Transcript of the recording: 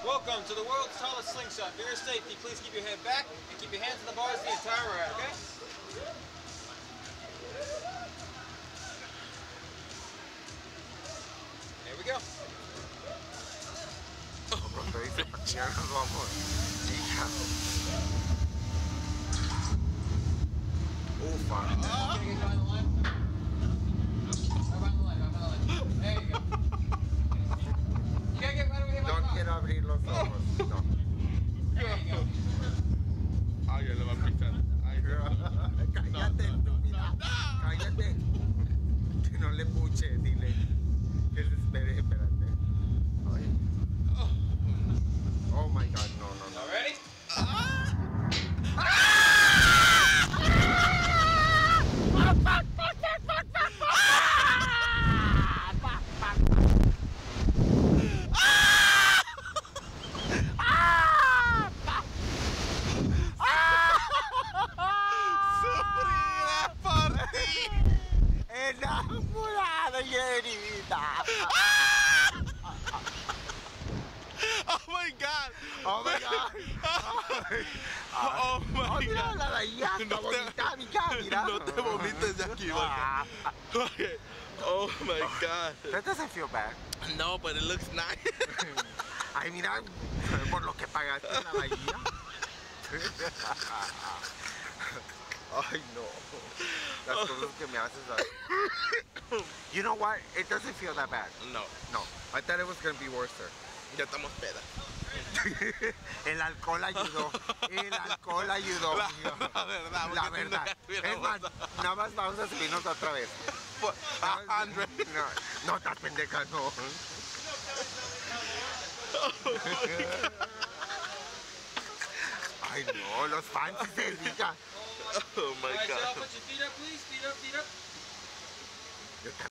Welcome to the world's tallest slingshot. For your safety, please keep your head back and keep your hands on the bars the entire ride, okay? There we go. Ya nos vamos. Hija. Ufa. There you go. You gotta get right over here. No quiero abrir los ojos. No. There you go. Ay, ya le va a picar. Ay, Cállate, estúpida. Cállate. Que no le puche, dile. Que se espere, espérate. Ay. Oh my god, no. All ready? Enamorada y herida. Oh my god. Oh my god. Oh my Mira god. la de allá, está bonita, mira, mira. No te vomites, Jacky. Okay. Oh my god. That doesn't feel bad. No, but it looks nice. Ay, mira, por lo que pagaste en la bahía. Ay, no. Las cosas que me haces. You know what? It doesn't feel that bad. No, No, I thought it was going to be worse. ya estamos pedas. El alcohol ayudó. El alcohol ayudó. La verdad. La verdad. Es más, nada más vamos a subirnos otra vez. 100. No, estás pendeja, no. Ay, no, los fans se digan. Oh my All right, god. y'all, put your feet up, please. Feet up, feet up.